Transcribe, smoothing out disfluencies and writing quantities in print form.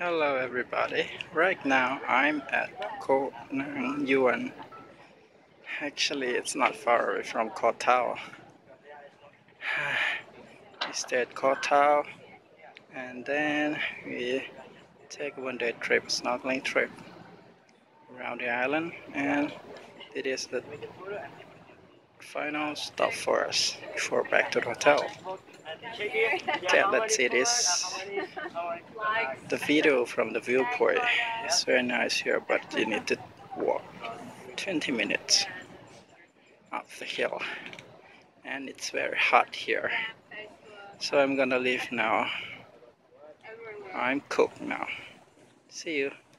Hello everybody. Right now I'm at Nangyuan. Actually, it's not far away from Koh Tao. We stay at Koh Tao and then we take a one-day trip, snorkeling trip around the island, and it is the final stop for us before back to the hotel. Okay, let's see this. The video from the viewpoint is very nice here, but you need to walk 20 minutes up the hill, and it's very hot here, so I'm gonna leave now. I'm cooked now. See you.